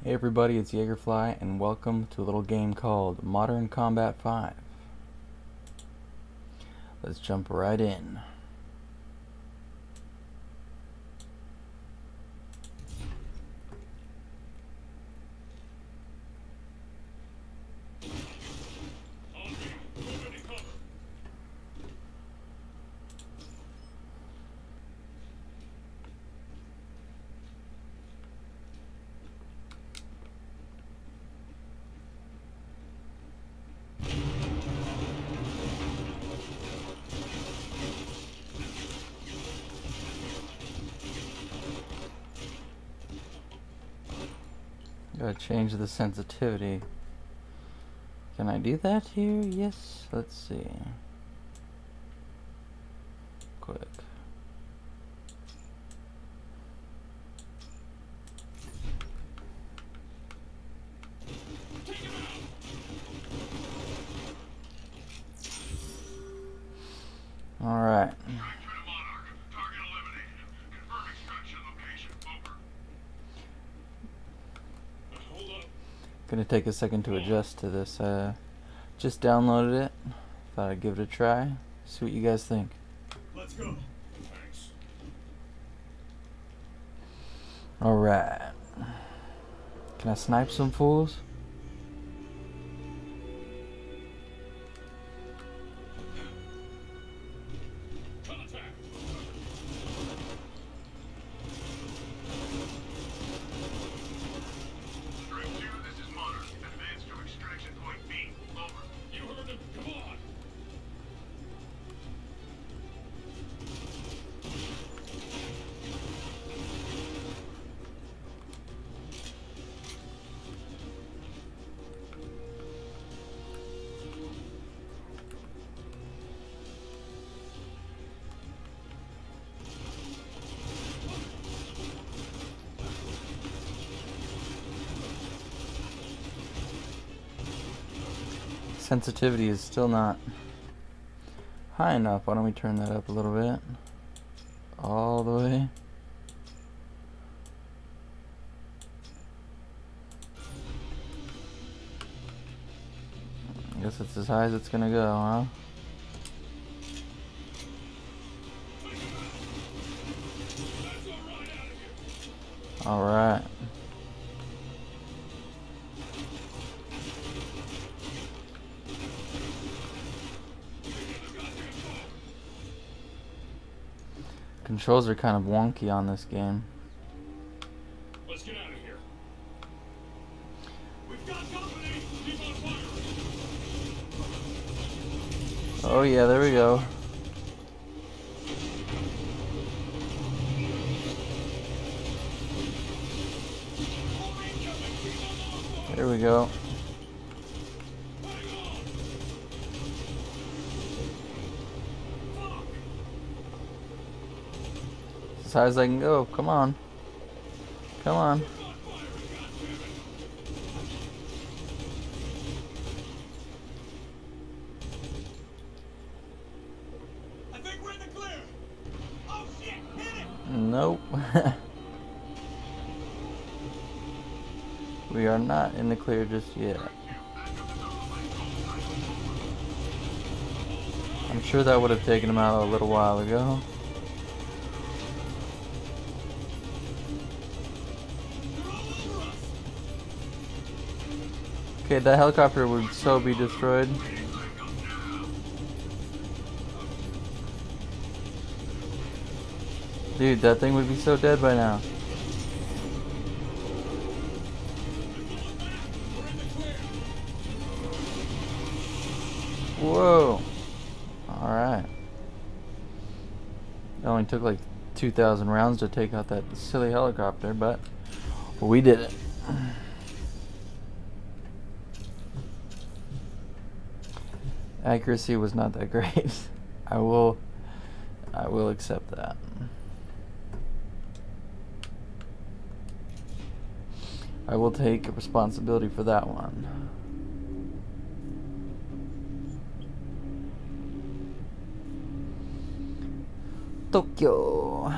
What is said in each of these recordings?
Hey everybody, it's Jagerfly, and welcome to a little game called Modern Combat 5. Let's jump right in. Gotta change the sensitivity. Can I do that here? Yes. Let's see. Quick. All right. Gonna take a second to adjust to this. Just downloaded it. Thought I'd give it a try. See what you guys think. Let's go. Thanks. All right. Can I snipe some fools? Sensitivity is still not high enough. Why don't we turn that up a little bit? All the way. I guess it's as high as it's gonna go, huh? All right. Controls are kind of wonky on this game. Let's get out of here. We've got company. Keep on firing. Oh yeah, there we go. There we go. As high as I can go. Come on. Come on. I think we're in the clear. Oh shit, hit it. Nope. We are not in the clear just yet. I'm sure that would have taken him out a little while ago. Okay, that helicopter would so be destroyed. Dude, that thing would be so dead by now. Whoa. Alright. It only took like 2,000 rounds to take out that silly helicopter, but we did it. Accuracy was not that great. I will accept that. I will take responsibility for that one. Tokyo.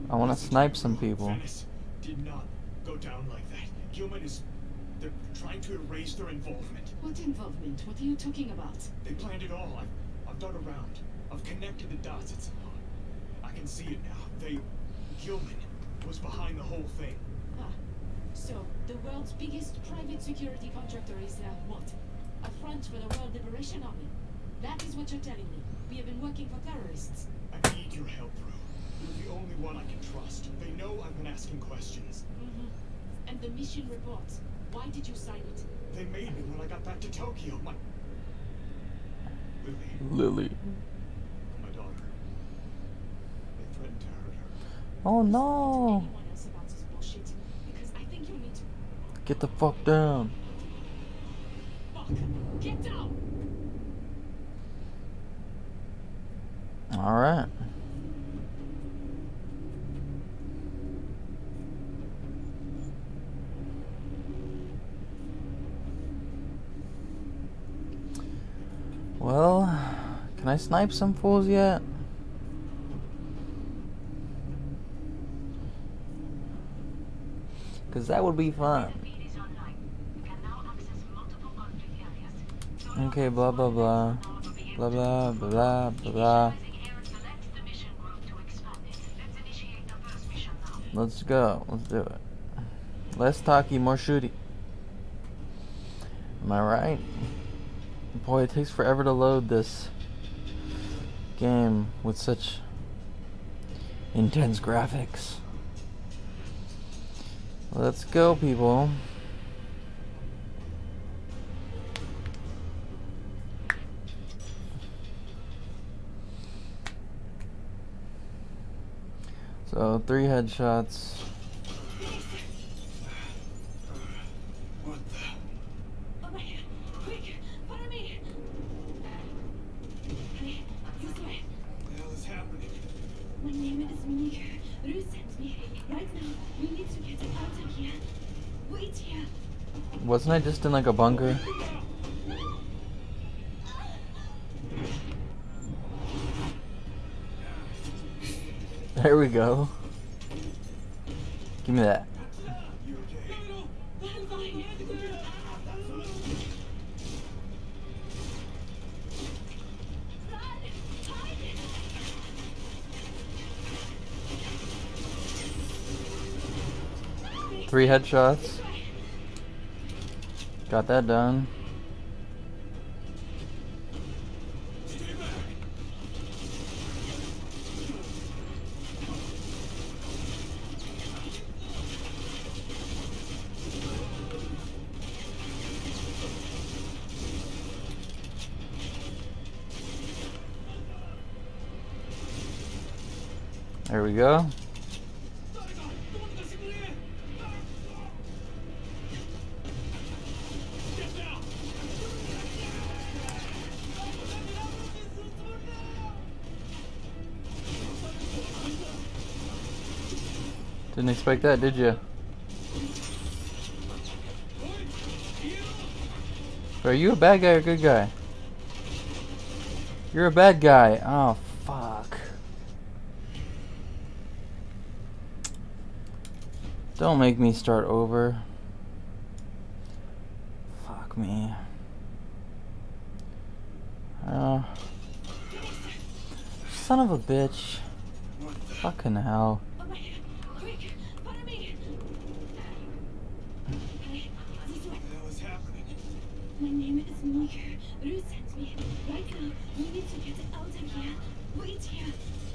I want to snipe some people. Venice did not go down like that. Gilman is... They're trying to erase their involvement. What involvement? What are you talking about? They planned it all. I've done around. I've connected the dots. It's... I can see it now. Gilman was behind the whole thing. Ah, so the world's biggest private security contractor is what? A front for the World Liberation Army. That is what you're telling me. We have been working for terrorists. I need your help, Rue. You're the only one I can trust. They know I've been asking questions. And the mission report. Why did you sign it? They made me when I got back to Tokyo. My... Lily. My daughter. They threatened to hurt her. Oh Don't tell no! anyone else about this bullshit, because I think you need to. Get the fuck down. Fuck! Get down! Alright. Well, can I snipe some fools yet? Cause that would be fun. Okay, blah blah blah. Blah blah blah blah blah. Let's go. Let's do it. Less talky, more shooty. Am I right? Boy, it takes forever to load this game with such intense graphics. Let's go, people. So 3 headshots. What the... Oh my God! Quick! Follow me! Hey, this way. What the hell is happening? My name is Monique. Ruth sent me. Right now, we need to get out of here. Wait here. Wasn't I just in like a bunker? There we go. Give me that. You okay? I'm fine. 3 headshots. Got that done. There we go. Didn't expect that, did you? Are you a bad guy or a good guy? You're a bad guy. Oh, fuck. Don't make me start over. Fuck me. Son of a bitch. Fucking hell. My name is Monique. Ruth sent me. Right now, we need to get out of here. Wait here.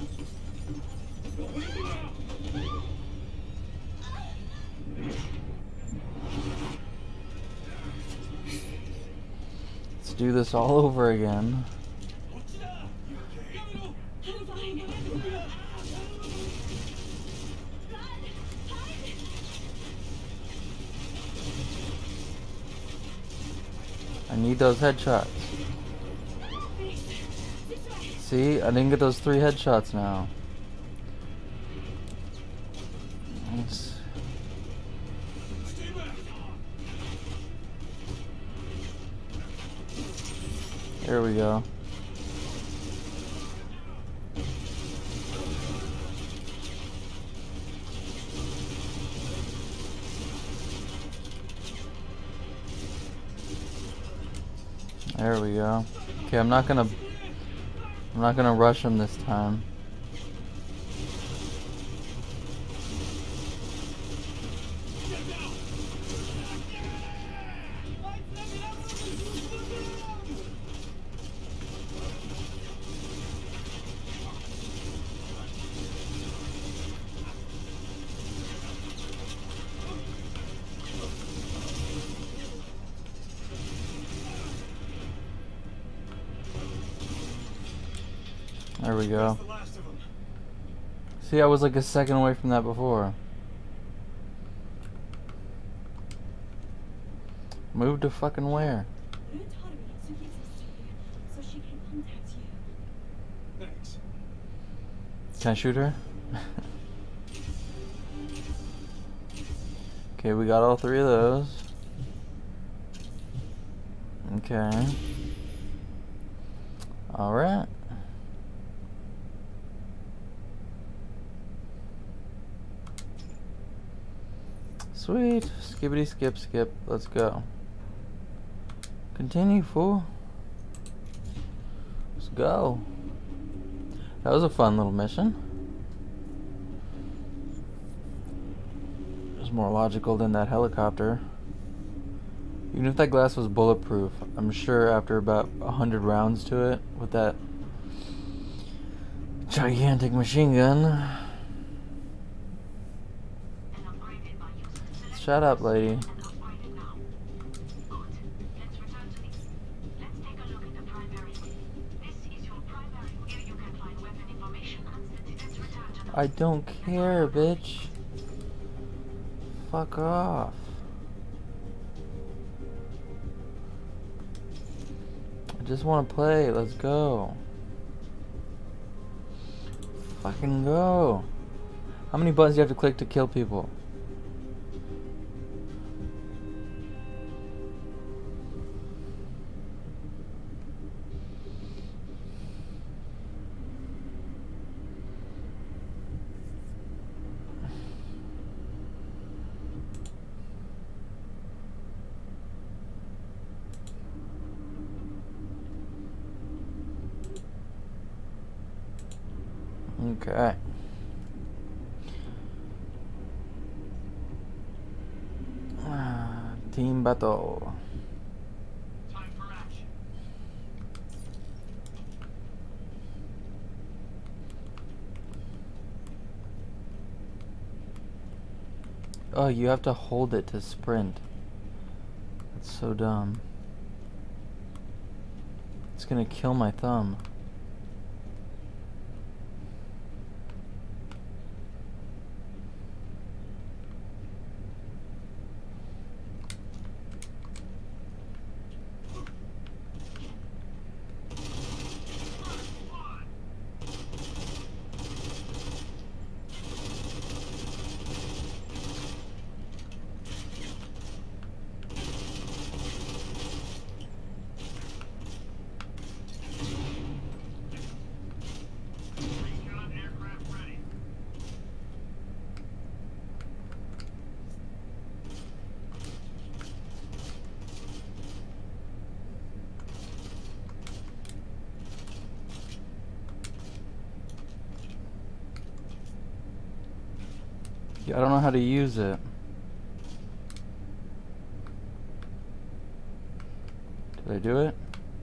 Let's do this all over again. I'm fine. I need those headshots. See, I didn't get those 3 headshots now. Let's... There we go. There we go. Okay, I'm not gonna rush him this time. There we go. That's the last of them. See, I was like a second away from that before. Move to fucking where? So she can contact you. Thanks. Can I shoot her? Okay, we got all three of those. Okay. Alright. Sweet. Skippity skip skip. Let's go. Continue, fool. Let's go. That was a fun little mission. It was more logical than that helicopter. Even if that glass was bulletproof, I'm sure after about 100 rounds to it with that gigantic machine gun. Shut up, lady. I don't care, bitch. Fuck off. I just want to play. Let's go. Fucking go. How many buttons do you have to click to kill people? Okay. Team battle. Time for action. Oh, you have to hold it to sprint. That's so dumb. It's gonna kill my thumb. Yeah, I don't know how to use it. Did I do it?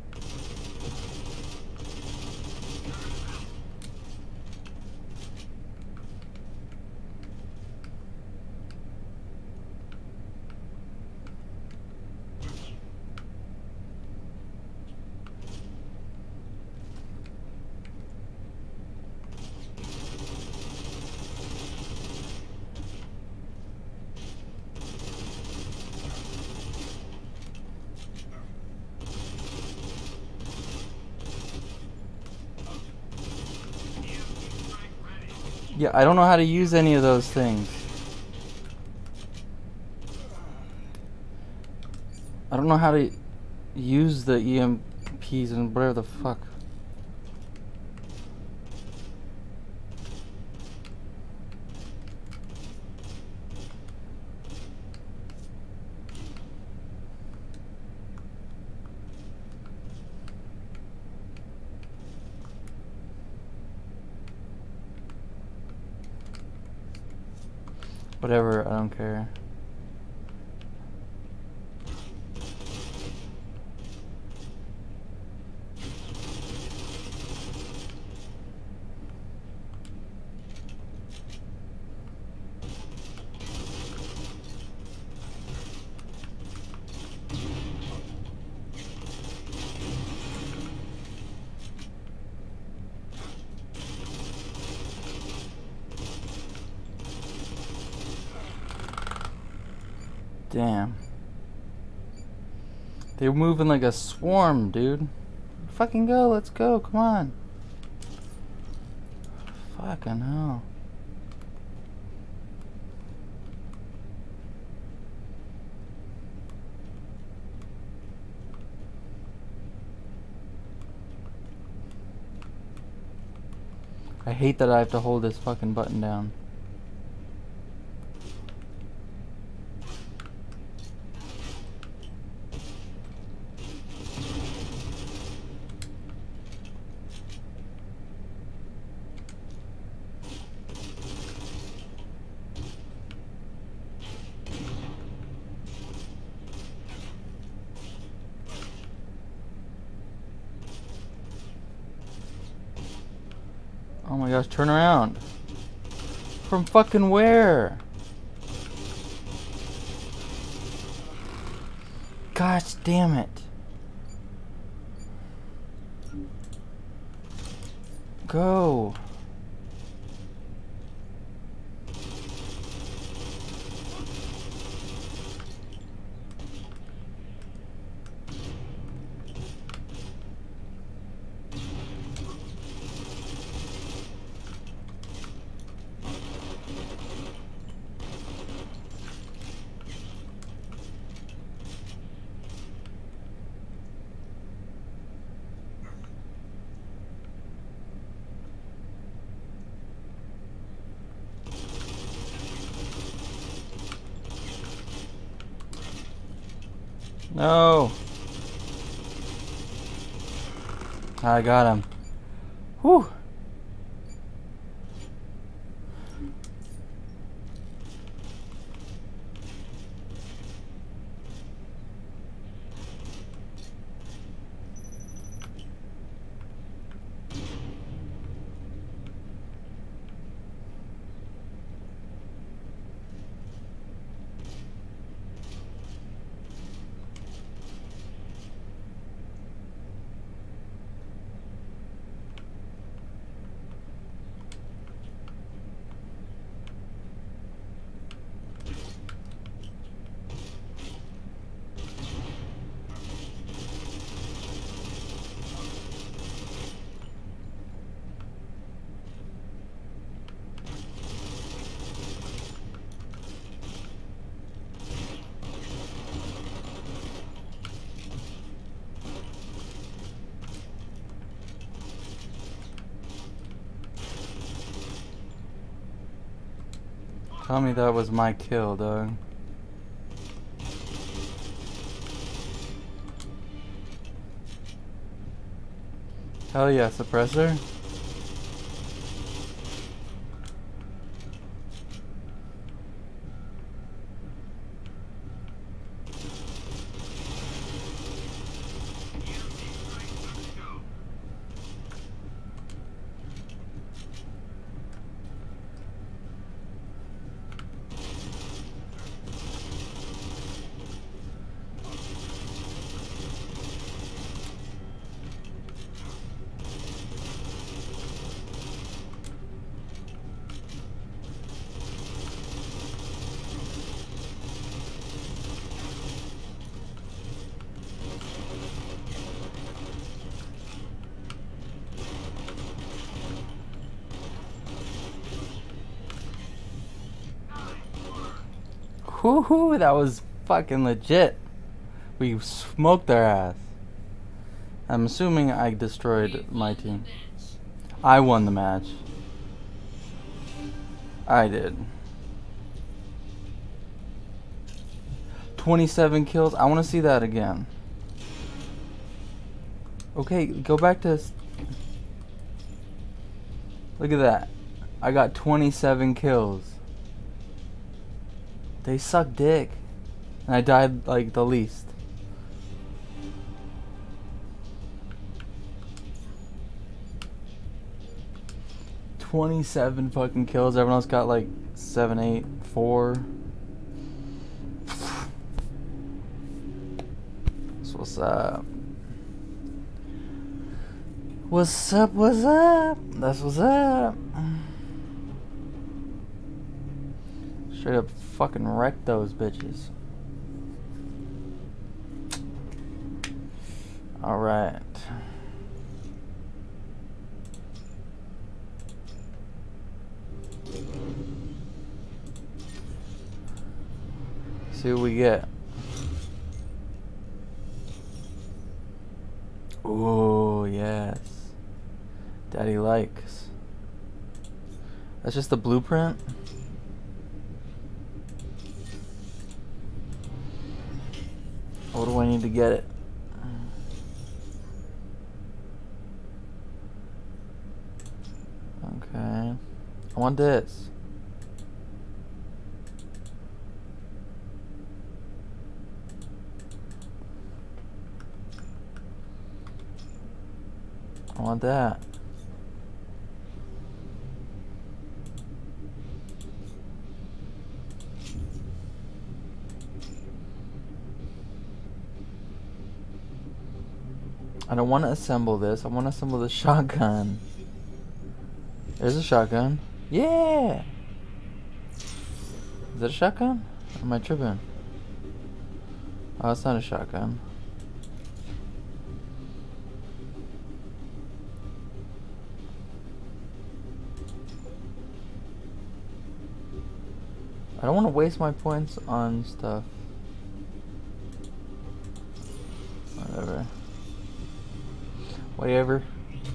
Yeah, I don't know how to use any of those things. I don't know how to use the EMPs and whatever the fuck. Whatever, I don't care. Damn. They're moving like a swarm, dude. Fucking go, let's go, come on. Fucking hell. I hate that I have to hold this fucking button down. Oh my gosh, turn around. From fucking where? Gosh damn it. Go. No. I got him. Whew. Tell me that was my kill, dog. Hell yeah, suppressor. Woohoo, that was fucking legit. We smoked their ass. I'm assuming I destroyed my team. I won the match. I did. 27 kills. I want to see that again. Okay, go back to... Look at that. I got 27 kills. They suck dick. And I died like the least. "27 fucking kills. Everyone else got like 7, 8, 4. So what's up? What's up? What's up? That's what's up. Straight up fucking wreck those bitches. Alright. See what we get. Ooh, yes. Daddy likes. That's just the blueprint? What do I need to get it? Okay. I want this. I want that. I don't want to assemble this. I want to assemble the shotgun. There's a shotgun. Yeah! Is that a shotgun? Or am I tripping? Oh, it's not a shotgun. I don't want to waste my points on stuff. Whatever. Whatever.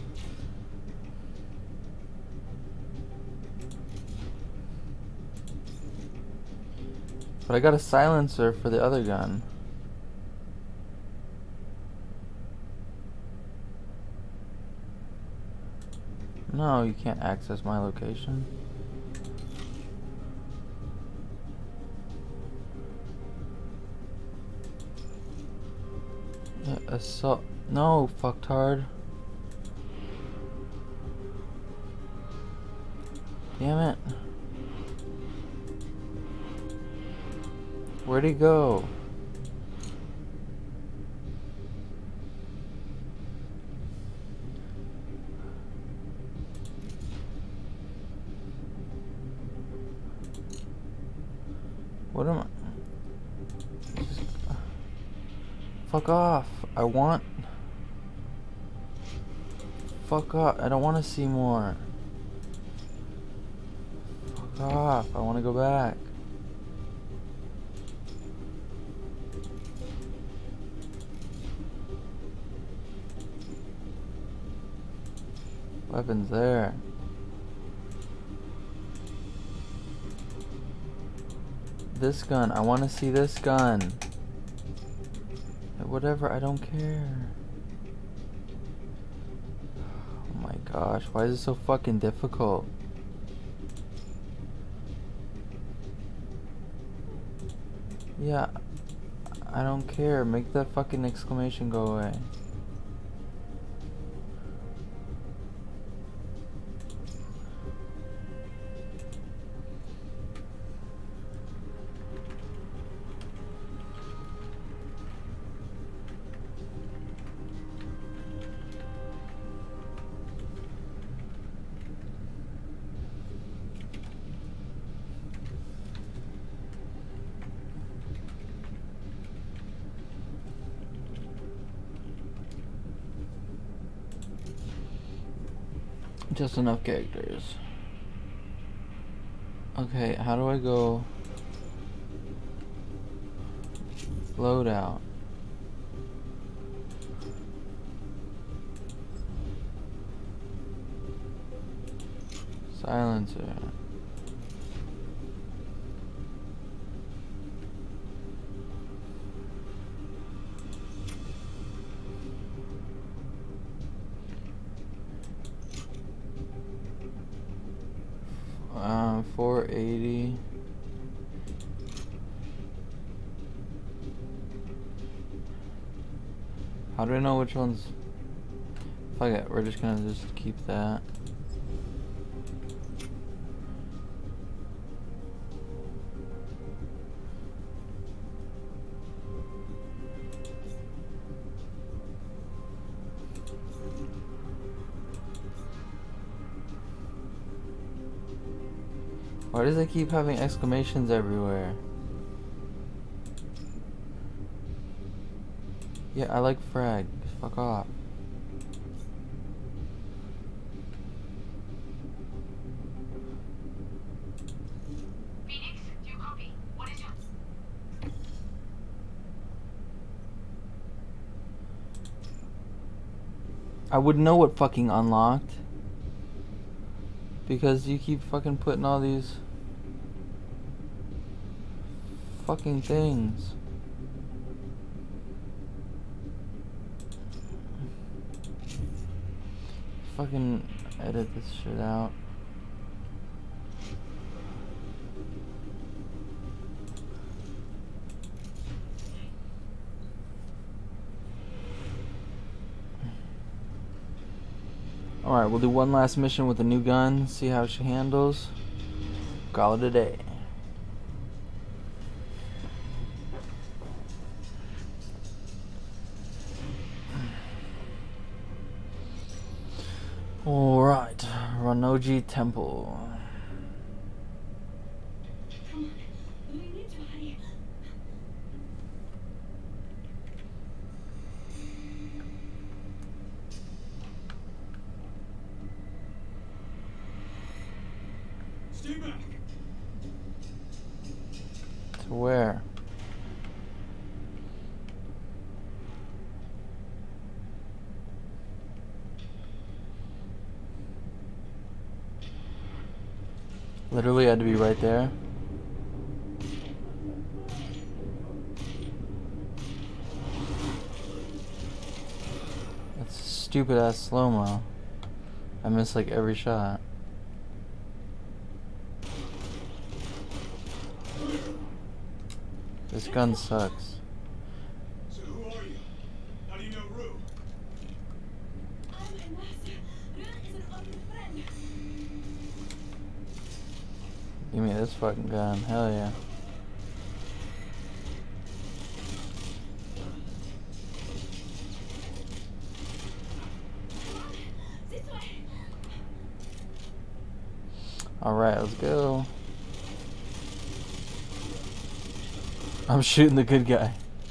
But I got a silencer for the other gun. No, you can't access my location. Yeah, assault. No, fucktard. Damn it. Where'd he go? What am I? Just, fuck off. I want... Fuck off. I don't want to see more. Fuck off. I want to go back. Weapons there. This gun. I want to see this gun. Whatever. I don't care. Oh my gosh. Why is it so fucking difficult? Yeah. I don't care. Make that fucking exclamation go away. Just enough characters. Okay, how do I go loadout? Silencer. $480. do I know which ones? Fuck it, we're just gonna just keep that. Why does it keep having exclamations everywhere? Yeah, I like frag. Fuck off. Phoenix, do you copy? What is your... I would know what fucking unlocked. Because you keep fucking putting all these fucking things. Fucking edit this shit out. Alright, we'll do one last mission with a new gun, see how she handles. Call it a day. Alright, Ranoji Temple. Come on. We need to hurry. Stay back. To where? Literally had to be right there. That's stupid ass slow-mo. I missed like every shot. This gun sucks. So who are you? How do you know Rue? I'm a nurse. Rue is an old friend. Give me this fucking gun. Hell yeah. Come on. This way. Alright, let's go. I'm shooting the good guy.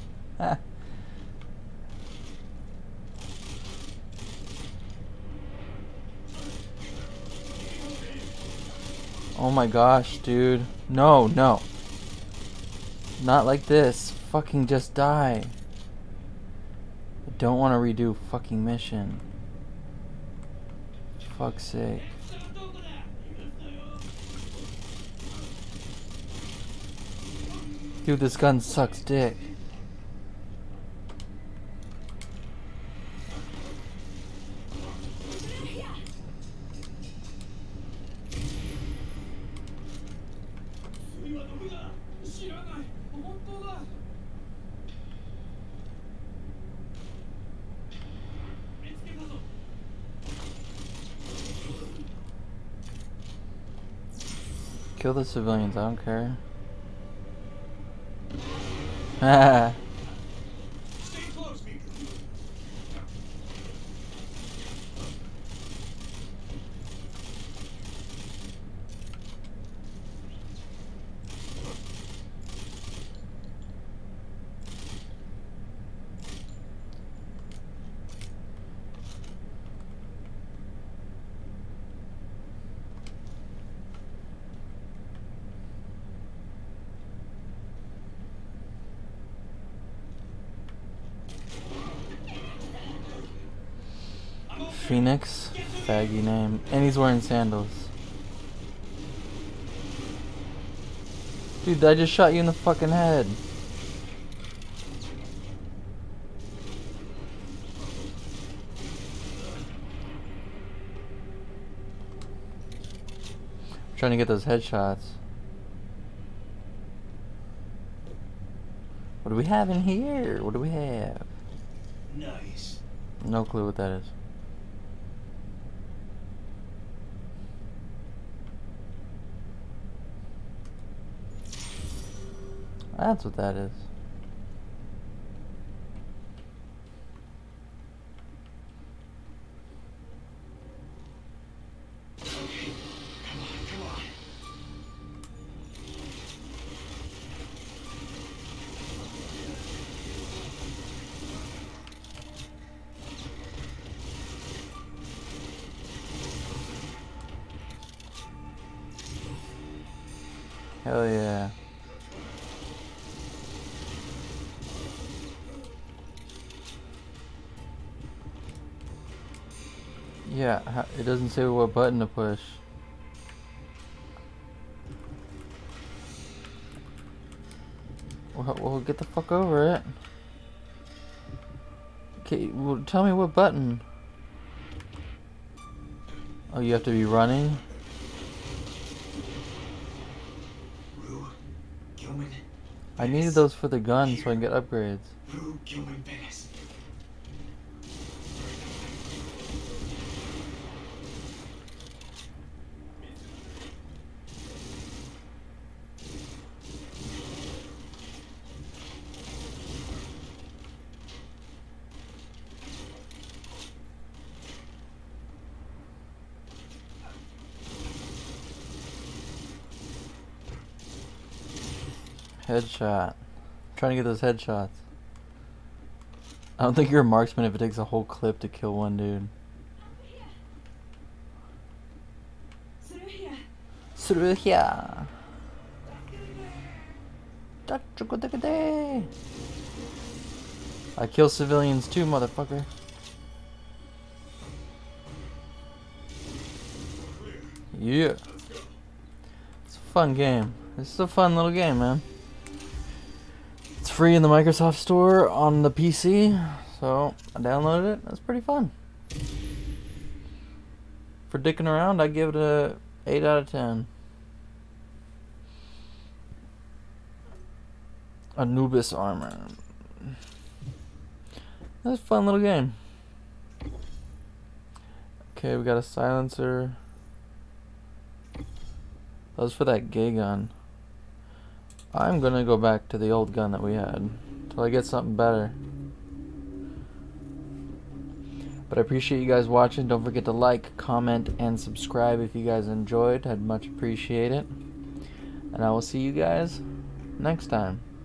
Oh my gosh, dude. No, no. Not like this. Fucking just die. I don't want to redo fucking mission. Fuck's sake. Dude, this gun sucks dick. Kill the civilians, I don't care. Stay close, Mika. Phoenix, faggy name, and he's wearing sandals. Dude, I just shot you in the fucking head. I'm trying to get those headshots. What do we have in here? What do we have? Nice. No clue what that is. That's what that is. Okay, come on, come on. Hell yeah. Yeah, it doesn't say what button to push. Well, get the fuck over it. Okay, well, tell me what button. Oh, you have to be running? Rue, Gilman. I needed those for the gun so I can get upgrades. Rue, Gilman, Venice. Headshot. Trying to get those headshots. I don't think you're a marksman if it takes a whole clip to kill one dude. Through here. Through here. I kill civilians too, motherfucker. Yeah. It's a fun game. This is a fun little game, man. It's free in the Microsoft Store on the PC, so I downloaded it. It's pretty fun. For dicking around, I give it a 8 out of 10. Anubis armor. That's a fun little game. Okay, we got a silencer. That was for that gay gun. I'm gonna go back to the old gun that we had until I get something better. But I appreciate you guys watching. Don't forget to like, comment, and subscribe if you guys enjoyed. I'd much appreciate it. And I will see you guys next time.